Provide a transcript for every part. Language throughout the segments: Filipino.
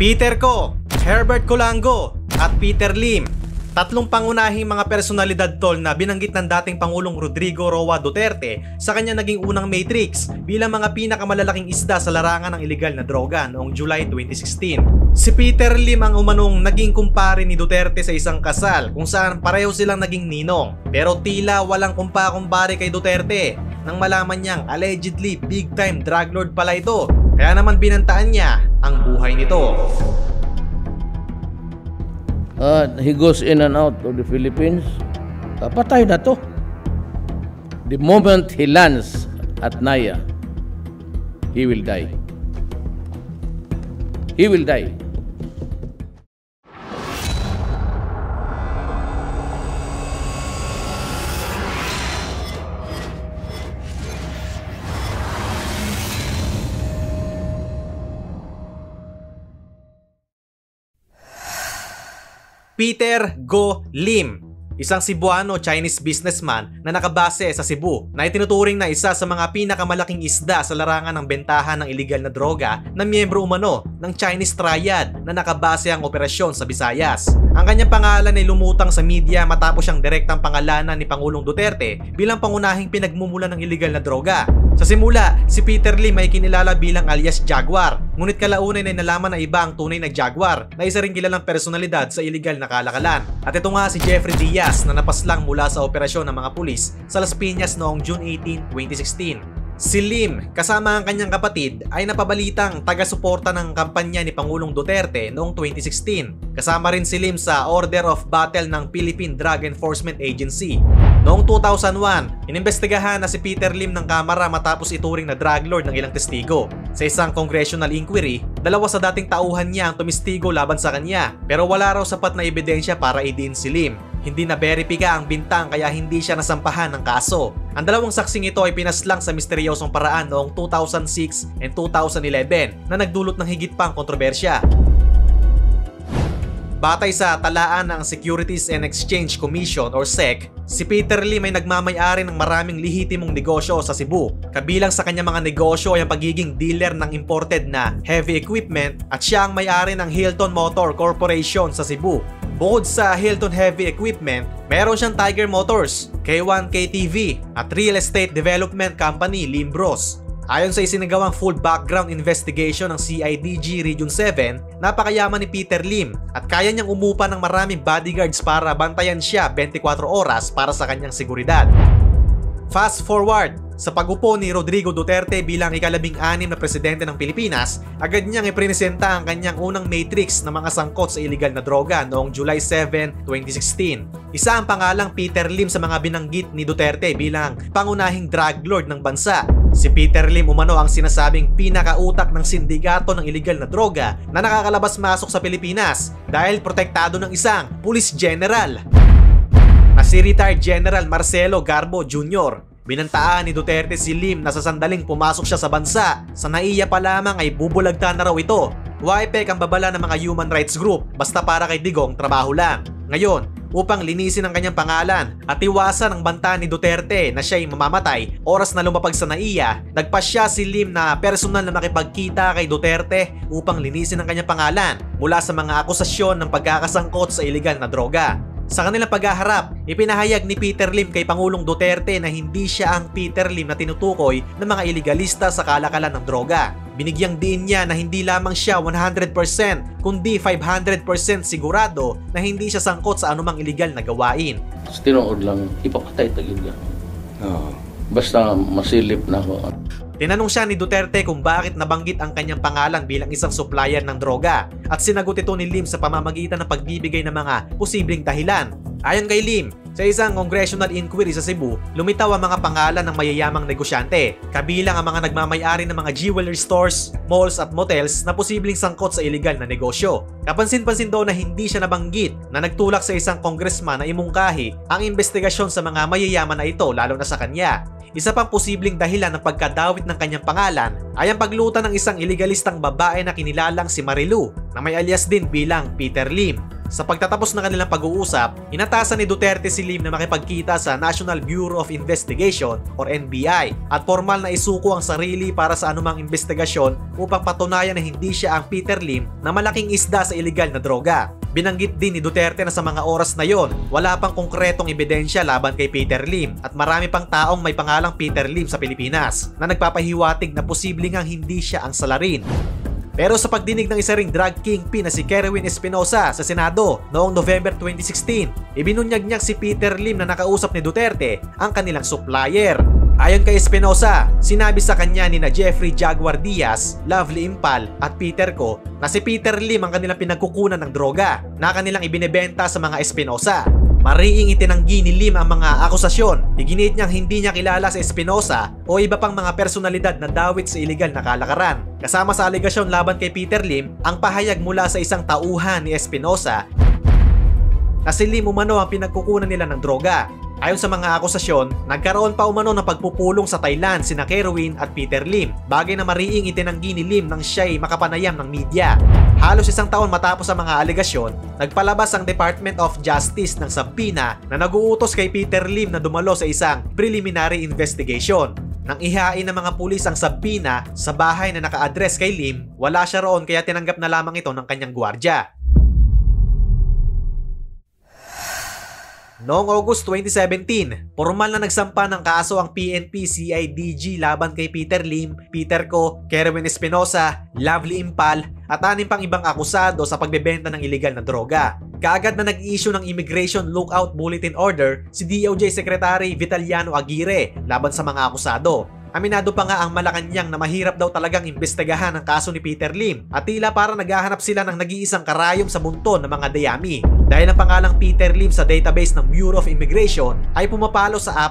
Peter Ko, Herbert Colango, at Peter Lim. Tatlong pangunahing mga personalidad tol na binanggit ng dating Pangulong Rodrigo Roa Duterte sa kanya naging unang matrix bilang mga pinakamalalaking isda sa larangan ng ilegal na droga noong July 2016. Si Peter Lim ang umanong naging kumpare ni Duterte sa isang kasal kung saan pareho silang naging ninong. Pero tila walang kumpa-kumpare kay Duterte nang malaman niyang allegedly big time drug lord pala ito. Kaya naman binantaan niya ang buhay nito. He goes in and out of the Philippines. Patay na to. The moment he lands at Naya, he will die. He will die. Peter Go Lim, isang Cebuano Chinese businessman na nakabase sa Cebu na itinuturing na isa sa mga pinakamalaking isda sa larangan ng bentahan ng ilegal na droga na miyembro umano ng Chinese Triad na nakabase ang operasyon sa Visayas. Ang kanyang pangalan ay lumutang sa media matapos siyang direktang pangalanan ni Pangulong Duterte bilang pangunahing pinagmumulan ng ilegal na droga. Sa simula, si Peter Lim ay kinilala bilang alias Jaguar, ngunit kalaunan ay nalaman na iba ang tunay na Jaguar na isa ring kilalang personalidad sa ilegal na kalakalan. At ito nga si Jeffrey Diaz na napaslang mula sa operasyon ng mga pulis sa Las Piñas noong June 18, 2016. Si Lim, kasama ang kanyang kapatid, ay napabalitang taga-suporta ng kampanya ni Pangulong Duterte noong 2016. Kasama rin si Lim sa Order of Battle ng Philippine Drug Enforcement Agency. Noong 2001, inimbestigahan na si Peter Lim ng Kamara matapos ituring na drug lord ng ilang testigo. Sa isang congressional inquiry, dalawa sa dating tauhan niya ang tumistigo laban sa kanya, pero wala raw sapat na ebidensya para idiin si Lim. Hindi na beripika ang bintang kaya hindi siya nasampahan ng kaso. Ang dalawang saksing ito ay pinaslang sa misteryosong paraan noong 2006 and 2011 na nagdulot ng higit pang kontrobersya. Batay sa talaan ng Securities and Exchange Commission or SEC, si Peter Lim ay nagmamay-ari ng maraming lehitimong negosyo sa Cebu. Kabilang sa kanyang mga negosyo ay ang pagiging dealer ng imported na heavy equipment at siya ang may-ari ng Hilton Motor Corporation sa Cebu. Bukod sa Hilton Heavy Equipment, meron siyang Tiger Motors, K1 KTV at Real Estate Development Company Limbros. Ayon sa isinagawang full background investigation ng CIDG Region 7, napakayaman ni Peter Lim at kaya niyang umupa ng maraming bodyguards para bantayan siya 24 oras para sa kanyang seguridad. Fast forward, sa pag-upo ni Rodrigo Duterte bilang ika-16 na presidente ng Pilipinas, agad niyang ipresenta ang kanyang unang matrix na mga sangkot sa ilegal na droga noong July 7, 2016. Isa ang pangalang Peter Lim sa mga binanggit ni Duterte bilang pangunahing drug lord ng bansa. Si Peter Lim umano ang sinasabing pinakautak ng sindikato ng ilegal na droga na nakakalabas-masok sa Pilipinas dahil protektado ng isang police general na si retired General Marcelo Garbo Jr. Binantaan ni Duterte si Lim na sa sandaling pumasok siya sa bansa, sa NAIA pa lamang ay bubulagta na raw ito. Waipek ang babala ng mga human rights group basta para kay Digong trabaho lang. Ngayon, upang linisin ang kanyang pangalan at iwasan ang banta ni Duterte na siya'y mamamatay oras na lumapag sa NAIA, nagpasya si Lim na personal na makipagkita kay Duterte upang linisin ang kanyang pangalan mula sa mga akusasyon ng pagkakasangkot sa ilegal na droga. Sa kanilang paghaharap, ipinahayag ni Peter Lim kay Pangulong Duterte na hindi siya ang Peter Lim na tinutukoy ng mga ilegalista sa kalakalan ng droga. Binigyang diin niya na hindi lamang siya 100% kundi 500% sigurado na hindi siya sangkot sa anumang ilegal na gawain. Tinuod lang, ipapatay tagid yan. Basta masilip na ako. Tinanong siya ni Duterte kung bakit nabanggit ang kanyang pangalan bilang isang supplier ng droga at sinagot ito ni Lim sa pamamagitan ng pagbibigay ng mga posibleng dahilan. Ayon kay Lim, sa isang congressional inquiry sa Cebu, lumitaw ang mga pangalan ng mayayamang negosyante, kabilang ang mga nagmamay-ari ng mga jewelry stores, malls at motels na posibleng sangkot sa ilegal na negosyo. Kapansin-pansin daw na hindi siya nabanggit na nagtulak sa isang congressman na imungkahi ang investigasyon sa mga mayayaman na ito lalo na sa kanya. Isa pang posibleng dahilan ng pagkadawit ng kanyang pangalan ay ang pagluta ng isang ilegalistang babae na kinilalang si Marilu na may alias din bilang Peter Lim. Sa pagtatapos ng kanilang pag-uusap, inatasan ni Duterte si Lim na makipagkita sa National Bureau of Investigation or NBI at formal na isuko ang sarili para sa anumang investigasyon upang patunayan na hindi siya ang Peter Lim na malaking isda sa iligal na droga. Binanggit din ni Duterte na sa mga oras na yon, wala pang konkretong ebidensya laban kay Peter Lim at marami pang taong may pangalang Peter Lim sa Pilipinas na nagpapahiwatig na posible ngang hindi siya ang salarin. Pero sa pagdinig ng isa ring drug kingpin na si Kerwin Espinosa sa Senado noong November 2016, ibinunyag-nyag si Peter Lim na nakausap ni Duterte ang kanilang supplier. Ayon kay Espinosa, sinabi sa kanya ni na Jeffrey Jaguar Diaz, Lovely Impal at Peter Co na si Peter Lim ang kanilang pinagkukunan ng droga na kanilang ibinebenta sa mga Espinosa. Mariing itinanggi ni Lim ang mga akusasyon. Iginit niyang hindi niya kilala si Espinosa o iba pang mga personalidad na dawit sa iligal na kalakaran. Kasama sa alegasyon laban kay Peter Lim ang pahayag mula sa isang tauhan ni Espinosa na si Lim umano ang pinagkukunan nila ng droga. Ayon sa mga akusasyon, nagkaroon pa umano ng pagpupulong sa Thailand sina Kerwin at Peter Lim, bagay na mariing itinanggi ni Lim nang siya'y makapanayam ng media. Halos isang taon matapos ang mga alegasyon, nagpalabas ang Department of Justice ng subpoena na nag-uutos kay Peter Lim na dumalo sa isang preliminary investigation. Nang ihain ng mga pulis ang subpoena sa bahay na naka-address kay Lim, wala siya roon kaya tinanggap na lamang ito ng kanyang gwardya. Noong August 2017, formal na nagsampa ng kaso ang PNP-CIDG laban kay Peter Lim, Peter Co, Kerwin Espinosa, Lovely Impal at 6 pang ibang akusado sa pagbebenta ng iligal na droga. Kaagad na nag-issue ng Immigration Lookout Bulletin Order si DOJ Secretary Vitaliano Aguirre laban sa mga akusado. Aminado pa nga ang Malacanang na mahirap daw talagang imbestigahan ang kaso ni Peter Lim at tila para naghahanap sila ng nag-iisang karayom sa bunton ng mga dayami. Dahil ang pangalang Peter Lim sa database ng Bureau of Immigration ay pumapalo sa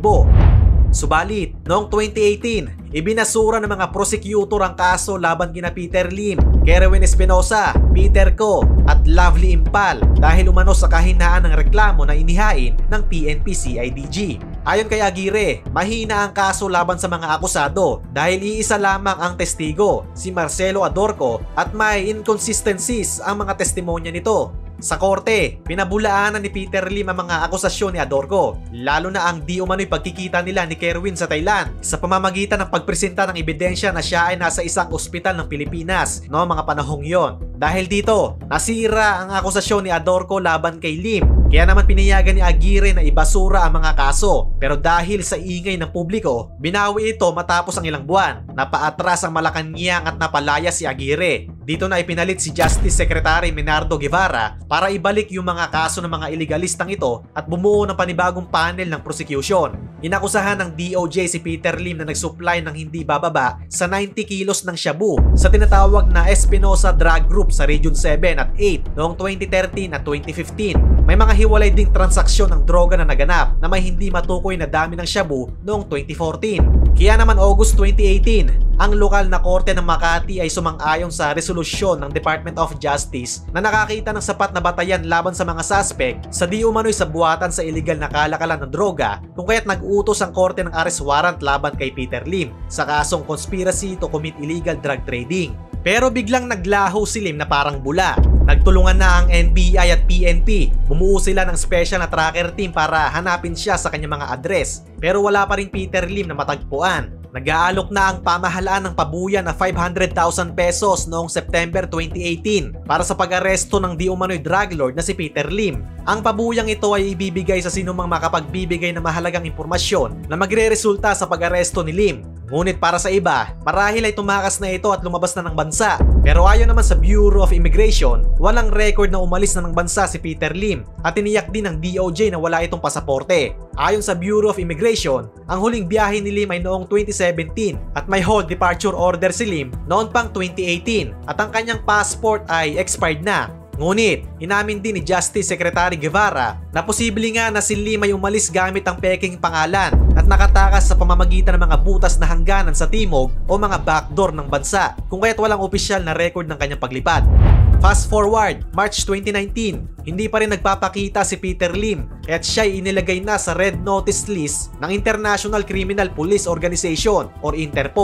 4,000. Subalit, noong 2018, ibinasura ng mga prosecutor ang kaso laban kina Peter Lim, Kerwin Espinosa, Peter Co at Lovely Impal dahil umano sa kahinaan ng reklamo na inihain ng PNP-CIDG. Ayon kay Aguirre, mahina ang kaso laban sa mga akusado dahil iisa lamang ang testigo, si Marcelo Adorco, at may inconsistencies ang mga testimonya nito. Sa korte, pinabulaanan ni Peter Lim ang mga akusasyon ni Adorco, lalo na ang di umano'y pagkikita nila ni Kerwin sa Thailand sa pamamagitan ng pagpresenta ng ebidensya na siya ay nasa isang ospital ng Pilipinas noong mga panahong yon. Dahil dito, nasira ang akusasyon ni Adorco laban kay Lim. Kaya naman pinayagan ni Aguirre na ibasura ang mga kaso. Pero dahil sa ingay ng publiko, binawi ito matapos ang ilang buwan. Napaatras ang Malacanang at napalaya si Aguirre. Dito na ipinalit si Justice Secretary Menardo Guevara para ibalik yung mga kaso ng mga iligalistang ito at bumuo ng panibagong panel ng prosecution. Inakusahan ng DOJ si Peter Lim na nagsupply ng hindi bababa sa 90 kilos ng shabu sa tinatawag na Espinosa Drug Group sa Region 7 at 8 noong 2013 at 2015. May mga hiwalay ding transaksyon ng droga na naganap na may hindi matukoy na dami ng shabu noong 2014. Kaya naman August 2018, ang lokal na korte ng Makati ay sumang-ayon sa resolusyon ng Department of Justice na nakakita ng sapat na batayan laban sa mga suspect sa di umano'y sabuatan sa iligal na kalakalan ng droga kung kaya't nag-utos ang korte ng arrest warrant laban kay Peter Lim sa kasong conspiracy to commit illegal drug trading. Pero biglang naglaho si Lim na parang bula. Nagtulungan na ang NBI at PNP. Bumuo sila ng special na tracker team para hanapin siya sa kanyang mga address. Pero wala pa rin Peter Lim na matagpuan. Nag-aalok na ang pamahalaan ng pabuya na 500,000 pesos noong September 2018 para sa pag-aresto ng di umano'y drug lord na si Peter Lim. Ang pabuyang ito ay ibibigay sa sinumang makapagbibigay ng mahalagang impormasyon na magre-resulta sa pag-aresto ni Lim. Ngunit para sa iba, marahil ay tumakas na ito at lumabas na ng bansa. Pero ayon naman sa Bureau of Immigration, walang record na umalis na ng bansa si Peter Lim at tiniyak din ng DOJ na wala itong pasaporte. Ayon sa Bureau of Immigration, ang huling biyahe ni Lim ay noong 2017 at may hold departure order si Lim noon pang 2018 at ang kanyang passport ay expired na. Ngunit, inamin din ni Justice Secretary Guevara na posible nga na si Lim ay umalis gamit ang peking pangalan at nakatakas sa pamamagitan ng mga butas na hangganan sa timog o mga backdoor ng bansa kung kaya't walang opisyal na record ng kanyang paglipad. Fast forward, March 2019, hindi pa rin nagpapakita si Peter Lim kaya't siya'y inilagay na sa Red Notice List ng International Criminal Police Organization or Interpol.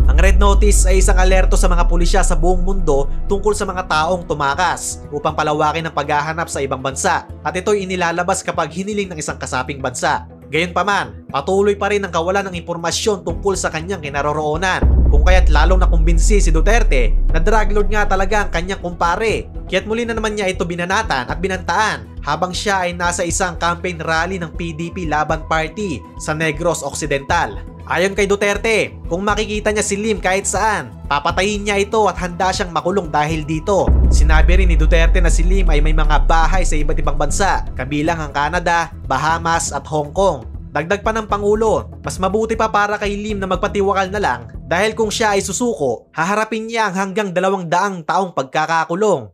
Ang Red Notice ay isang alerto sa mga pulisya sa buong mundo tungkol sa mga taong tumakas upang palawakin ang paghahanap sa ibang bansa, at ito'y inilalabas kapag hiniling ng isang kasaping bansa. Gayunpaman, patuloy pa rin ang kawalan ng impormasyon tungkol sa kanyang kinaroroonan, kung kaya't lalong nakumbinsi si Duterte na drug lord nga talaga ang kanyang kumpare. Kaya't muli na naman niya ito binanatan at binantaan habang siya ay nasa isang campaign rally ng PDP Laban Party sa Negros Occidental. Ayon kay Duterte, kung makikita niya si Lim kahit saan, papatayin niya ito at handa siyang makulong dahil dito. Sinabi rin ni Duterte na si Lim ay may mga bahay sa iba't ibang bansa, kabilang ang Canada, Bahamas at Hong Kong. Dagdag pa ng Pangulo, mas mabuti pa para kay Lim na magpatiwakal na lang dahil kung siya ay susuko, haharapin niya ang hanggang 200 taong pagkakakulong.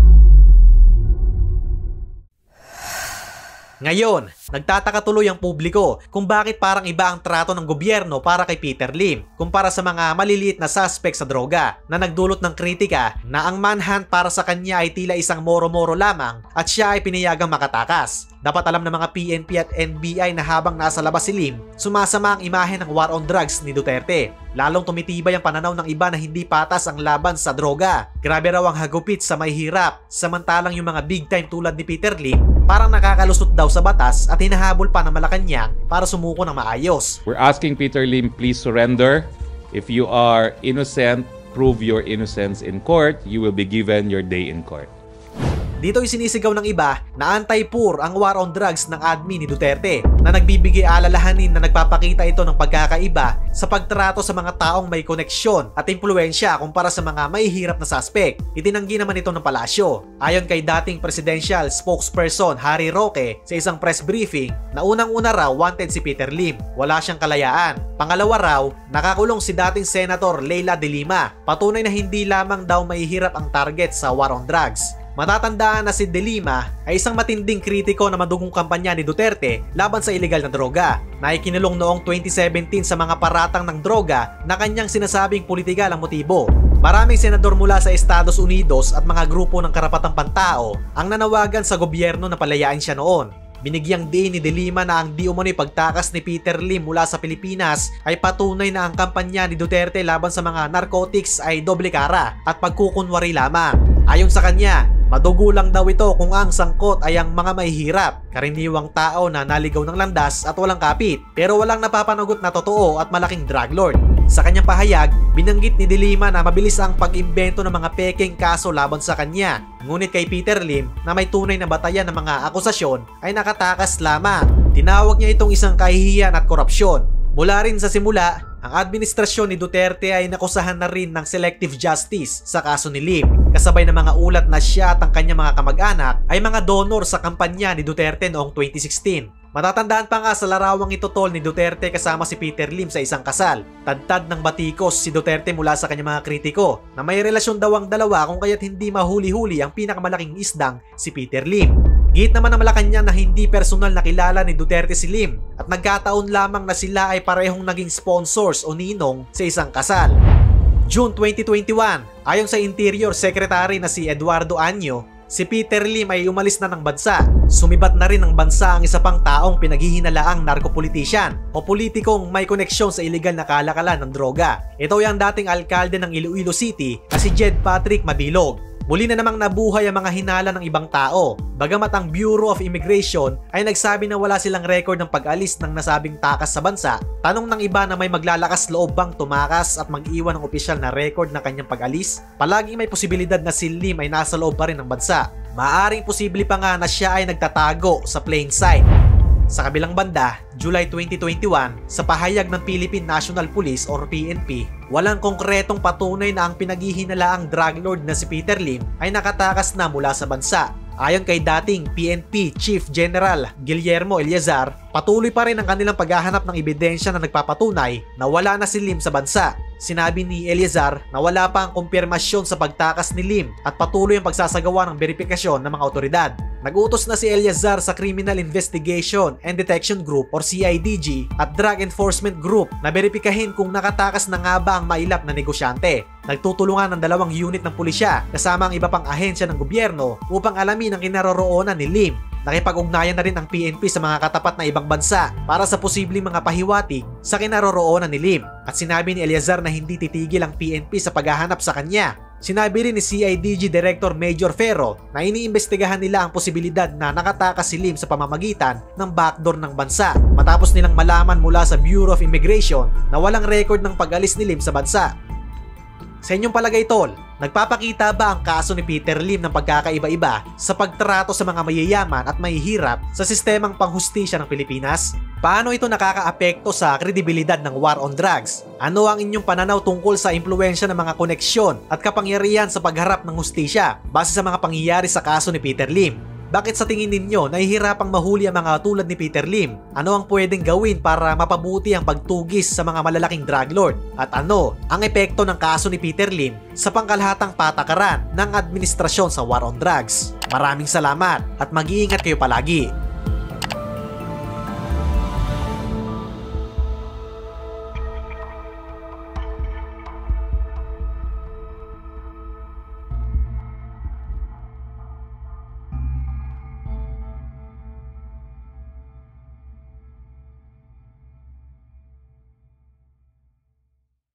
Ngayon, nagtataka tuloy ang publiko kung bakit parang iba ang trato ng gobyerno para kay Peter Lim kumpara sa mga maliliit na suspect sa droga na nagdulot ng kritika na ang manhunt para sa kanya ay tila isang moro-moro lamang at siya ay pinayagang makatakas. Dapat alam ng mga PNP at NBI na habang nasa labas si Lim, sumasama ang imahe ng war on drugs ni Duterte. Lalong tumitibay ang pananaw ng iba na hindi patas ang laban sa droga. Grabe raw ang hagupit sa may hirap, samantalang yung mga big time tulad ni Peter Lim parang nakakalusot daw sa batas at hinahabol pa ng Malacanang para sumuko ng maayos. We're asking Peter Lim, please surrender. If you are innocent, prove your innocence in court. You will be given your day in court. Dito ay sinisigaw ng iba na anti-poor ang war on drugs ng admin ni Duterte na nagbibigay alalahanin na nagpapakita ito ng pagkakaiba sa pagtrato sa mga taong may koneksyon at impluensya kumpara sa mga mahihirap na suspect. Itinanggi naman ito ng palasyo. Ayon kay dating presidential spokesperson Harry Roque sa isang press briefing na unang-una raw wanted si Peter Lim. Wala siyang kalayaan. Pangalawa raw, nakakulong si dating Senator Leila de Lima. Patunay na hindi lamang daw mahihirap ang target sa war on drugs. Matatandaan na si De Lima ay isang matinding kritiko na madugong kampanya ni Duterte laban sa ilegal na droga na ikinulong noong 2017 sa mga paratang ng droga na kanyang sinasabing politikal ang motibo. Maraming senador mula sa Estados Unidos at mga grupo ng karapatang pantao ang nanawagan sa gobyerno na palayain siya noon. Binigyang diin ni De Lima na ang di umano'y pagtakas ni Peter Lim mula sa Pilipinas ay patunay na ang kampanya ni Duterte laban sa mga narcotics ay doble kara at pagkukunwari lamang. Ayon sa kanya, madugo lang daw ito kung ang sangkot ay ang mga mahihirap, karaniwang tao na naligaw ng landas at walang kapit, pero walang napapanagot na totoo at malaking drug lord. Sa kanyang pahayag, binanggit ni De Lima na mabilis ang pag-imbento ng mga pekeng kaso laban sa kanya. Ngunit kay Peter Lim na may tunay na batayan ng mga akusasyon ay nakatakas lamang. Tinawag niya itong isang kahihiyan at korupsyon. Mula rin sa simula, ang administrasyon ni Duterte ay nakusahan na rin ng selective justice sa kaso ni Lim. Kasabay ng mga ulat na siya at ang kanyang mga kamag-anak ay mga donor sa kampanya ni Duterte noong 2016. Matatandaan pa nga sa larawang ito tol ni Duterte kasama si Peter Lim sa isang kasal. Tadtad ng batikos si Duterte mula sa kanyang mga kritiko na may relasyon daw ang dalawa kung kaya't hindi mahuli-huli ang pinakamalaking isdang si Peter Lim. Git naman ng Malacanang na hindi personal nakilala ni Duterte si Lim at nagkataon lamang na sila ay parehong naging sponsors o ninong sa isang kasal. June 2021, ayon sa Interior Secretary na si Eduardo Año, si Peter Lim ay umalis na ng bansa. Sumibat na rin ng bansa ang isa pang taong pinaghihinalaang narco-politician o politikong may koneksyon sa iligal na kalakalan ng droga. Ito ay ang dating alkalde ng Iloilo City na si Jed Patrick Mabilog. Muli na namang nabuhay ang mga hinala ng ibang tao. Bagamat ang Bureau of Immigration ay nagsabi na wala silang record ng pag-alis ng nasabing takas sa bansa, tanong ng iba na may maglalakas loob bang tumakas at mag-iwan ng opisyal na record ng kanyang pag-alis? Palaging may posibilidad na si Lim ay nasa loob pa rin ng bansa. Maaring posible pa nga na siya ay nagtatago sa plain sight. Sa kabilang banda, July 2021, sa pahayag ng Philippine National Police or PNP, walang konkretong patunay na ang pinaghihinalaang drug lord na si Peter Lim ay nakatakas na mula sa bansa. Ayon kay dating PNP Chief General Guillermo Eleazar, patuloy pa rin ang kanilang paghahanap ng ebidensya na nagpapatunay na wala na si Lim sa bansa. Sinabi ni Eleazar na wala pa ang kumpirmasyon sa pagtakas ni Lim at patuloy ang pagsasagawa ng verifikasyon ng mga otoridad. Nagutos na si Eleazar sa Criminal Investigation and Detection Group or CIDG at Drug Enforcement Group na beripikahin kung nakatakas na nga ba ang mailap na negosyante. Nagtutulungan ng 2 unit ng pulisya kasama ang iba pang ahensya ng gobyerno upang alamin ang kinaroroonan ni Lim. Nakipag-ugnayan na rin ang PNP sa mga katapat na ibang bansa para sa posibleng mga pahiwatig sa kinaroroonan ni Lim. At sinabi ni Eleazar na hindi titigil ang PNP sa paghahanap sa kanya. Sinabi rin ni CIDG Director Major Ferro na iniimbestigahan nila ang posibilidad na nakatakas si Lim sa pamamagitan ng backdoor ng bansa matapos nilang malaman mula sa Bureau of Immigration na walang record ng pag-alis ni Lim sa bansa. Sa inyong palagay, tol, nagpapakita ba ang kaso ni Peter Lim ng pagkakaiba-iba sa pagtrato sa mga mayayaman at mahihirap sa sistemang panghustisya ng Pilipinas? Paano ito nakakaapekto sa kredibilidad ng war on drugs? Ano ang inyong pananaw tungkol sa impluwensya ng mga koneksyon at kapangyarihan sa pagharap ng hustisya base sa mga pangyayari sa kaso ni Peter Lim? Bakit sa tingin ninyo nahihirapang mahuli ang mga tulad ni Peter Lim? Ano ang pwedeng gawin para mapabuti ang pagtugis sa mga malalaking drug lord? At ano ang epekto ng kaso ni Peter Lim sa pangkalahatang patakaran ng administrasyon sa war on drugs? Maraming salamat at mag-iingat kayo palagi.